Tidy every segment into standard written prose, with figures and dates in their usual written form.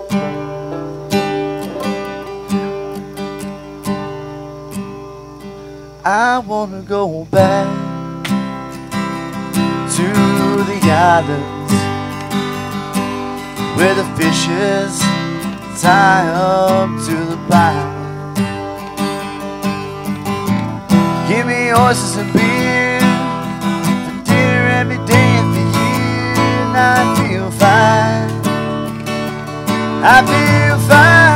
I wanna go back to the islands where the fishes tie up to the pile. Give me oysters and beer for dinner every day of the year, and I feel fine. I feel fine.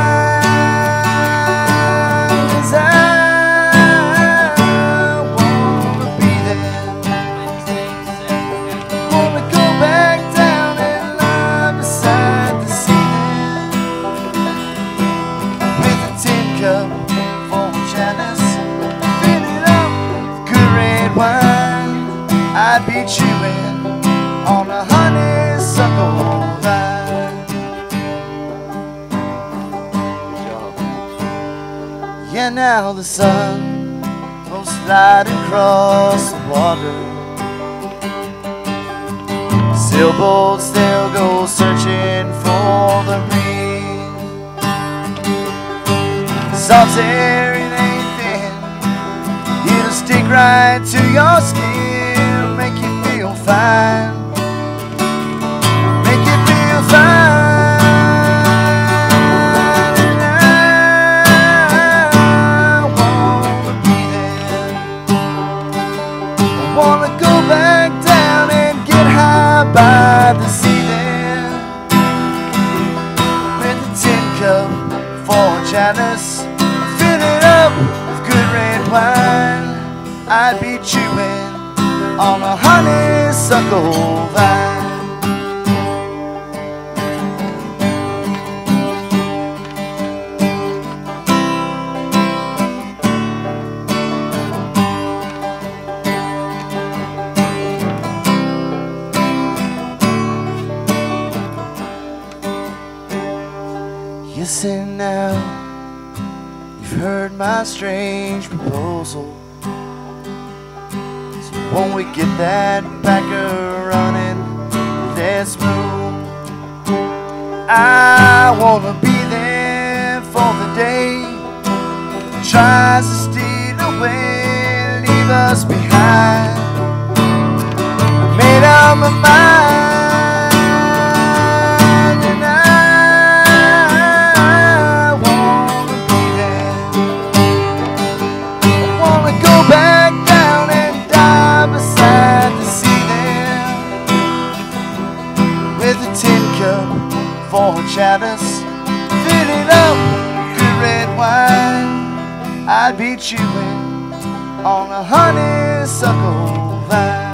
I'd be chewing on a honeysuckle vine. Yeah, now the sun goes sliding across the water. Sailboats, they'll go searching for the reef. Salt air, it ain't thin, it'll stick right to your skin, make you feel fine, make you feel fine. And I wanna be there. I wanna go back down and get high by the sea there, with a tin cup for a chalice, fill it up with good red wine. I'd be chewing on a honeysuckle vine. Yes, and now you've heard my strange proposal. Won't we get that packer running? Let's move. I wanna be there for the day tries to steal away, leave us behind. I made up my mind, and I wanna be there. I wanna go back down and beside the sea there, with a tin cup for a chalice, fill it up with good red wine. I'd be chewing on a honeysuckle vine.